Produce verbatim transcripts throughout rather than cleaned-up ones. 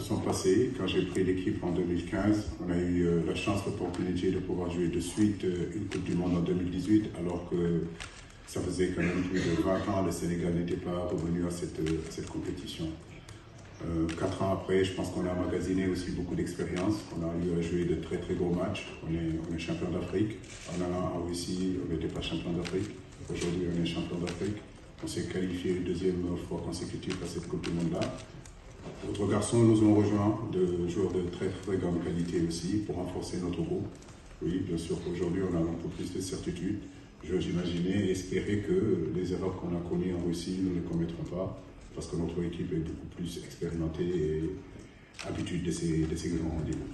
sont passées. Quand j'ai pris l'équipe en deux mille quinze, on a eu euh, la chance, l'opportunité de pouvoir jouer de suite euh, une Coupe du Monde en deux mille dix-huit, alors que ça faisait quand même plus de vingt ans, le Sénégal n'était pas revenu à cette, à cette compétition. Euh, quatre ans après, je pense qu'on a emmagasiné aussi beaucoup d'expérience. On a eu à jouer de très très gros matchs. On est, on est champion d'Afrique. En allant en Russie, on n'était pas champion d'Afrique. Aujourd'hui, on est champion d'Afrique. On s'est qualifié une deuxième fois consécutive à cette Coupe du Monde-là. D'autres garçons nous ont rejoints, de joueurs de très très grande qualité aussi, pour renforcer notre groupe. Oui, bien sûr qu'aujourd'hui, on a un peu plus de certitude. J'ose imaginer et espérer que les erreurs qu'on a connues en Russie, nous ne les commettrons pas, parce que notre équipe est beaucoup plus expérimentée et habituée de ces, de ces grands rendez-vous.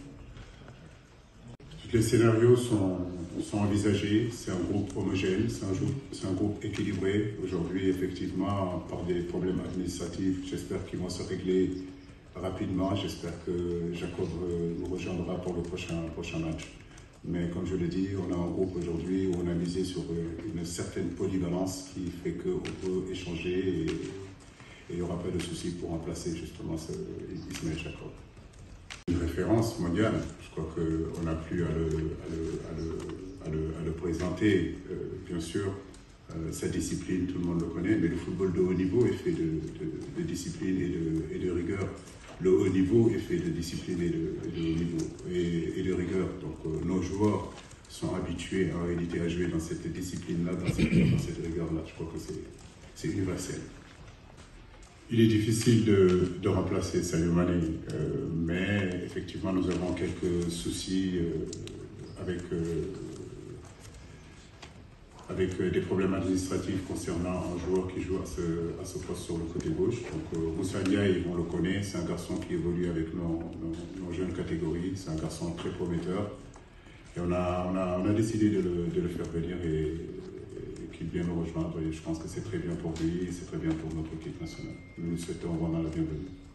Les scénarios sont, sont envisagés, c'est un groupe homogène, c'est un, un groupe équilibré. Aujourd'hui, effectivement, par des problèmes administratifs, j'espère qu'ils vont se régler rapidement. J'espère que Jacob nous rejoindra pour le prochain, prochain match. Mais comme je l'ai dit, on a un groupe aujourd'hui où on a misé sur une certaine polyvalence qui fait qu'on peut échanger et il n'y aura pas de souci pour remplacer justement ce Ismaël Jacob. Une référence mondiale, je crois qu'on n'a plus à le, à, le, à, le, à, le, à le présenter. Euh, bien sûr, euh, sa discipline, tout le monde le connaît, mais le football de haut niveau est fait de, de, de discipline et de, et de rigueur. Le haut niveau est fait de discipline et de, et de haut niveau et, et de rigueur. Donc euh, nos joueurs sont habitués en réalité à jouer dans cette discipline-là, dans cette, dans cette rigueur-là. Je crois que c'est universel. Il est difficile de, de remplacer Sadio Mané, euh, mais effectivement nous avons quelques soucis euh, avec, euh, avec des problèmes administratifs concernant un joueur qui joue à ce, à ce poste sur le côté gauche. Donc euh, Moussa Ndiaye, on le connaît, c'est un garçon qui évolue avec nos, nos, nos jeunes catégories, c'est un garçon très prometteur. Et on a, on a, on a décidé de le, de le faire venir et, qu'il vienne nous rejoindre et je pense que c'est très bien pour lui et c'est très bien pour notre équipe nationale. Nous lui souhaitons vraiment la bienvenue.